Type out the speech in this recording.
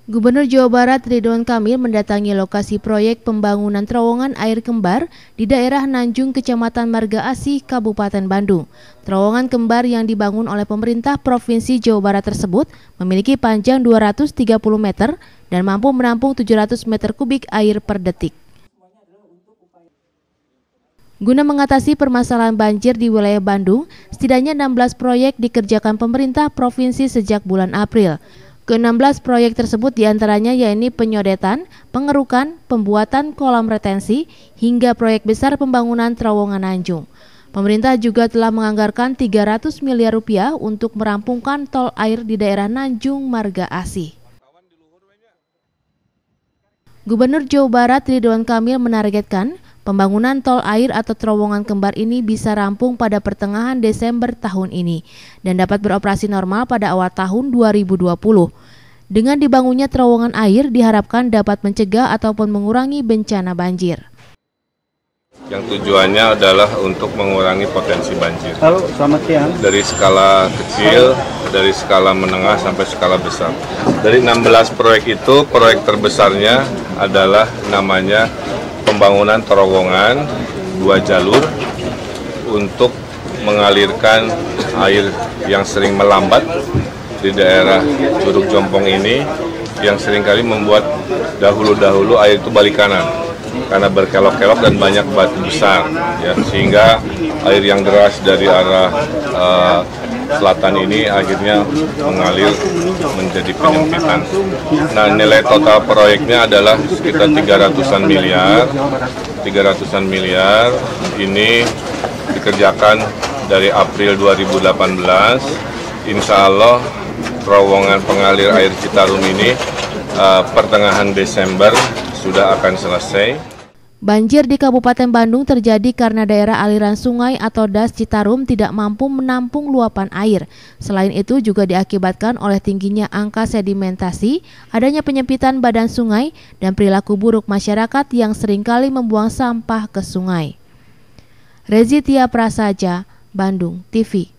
Gubernur Jawa Barat Ridwan Kamil mendatangi lokasi proyek pembangunan terowongan air kembar di daerah Nanjung, Kecamatan Marga Asih, Kabupaten Bandung. Terowongan kembar yang dibangun oleh pemerintah Provinsi Jawa Barat tersebut memiliki panjang 230 meter dan mampu menampung 700 meter kubik air per detik. Guna mengatasi permasalahan banjir di wilayah Bandung, setidaknya 16 proyek dikerjakan pemerintah provinsi sejak bulan April. Ke-16 proyek tersebut diantaranya yakni penyodetan, pengerukan, pembuatan kolam retensi, hingga proyek besar pembangunan terowongan Nanjung. Pemerintah juga telah menganggarkan 300 miliar rupiah untuk merampungkan tol air di daerah Nanjung Marga Asih. Gubernur Jawa Barat Ridwan Kamil menargetkan pembangunan tol air atau terowongan kembar ini bisa rampung pada pertengahan Desember tahun ini dan dapat beroperasi normal pada awal tahun 2020. Dengan dibangunnya terowongan air diharapkan dapat mencegah ataupun mengurangi bencana banjir. Yang tujuannya adalah untuk mengurangi potensi banjir. Halo, selamat siang. Dari skala kecil, dari skala menengah sampai skala besar. Dari 16 proyek itu, proyek terbesarnya adalah namanya pembangunan terowongan 2 jalur untuk mengalirkan air yang sering melambat di daerah Curug Jompong ini, yang seringkali membuat dahulu air itu balik kanan karena berkelok-kelok dan banyak batu besar, ya, sehingga air yang deras dari arah selatan ini akhirnya mengalir menjadi penyempitan. Nah, nilai total proyeknya adalah sekitar 300-an miliar. Ini dikerjakan dari April 2018. Insya Allah terowongan pengalir air Citarum ini pertengahan Desember sudah akan selesai. Banjir di Kabupaten Bandung terjadi karena daerah aliran sungai atau das Citarum tidak mampu menampung luapan air. Selain itu juga diakibatkan oleh tingginya angka sedimentasi, adanya penyempitan badan sungai, dan perilaku buruk masyarakat yang seringkali membuang sampah ke sungai. Rezi Tia Prasaja, Bandung TV.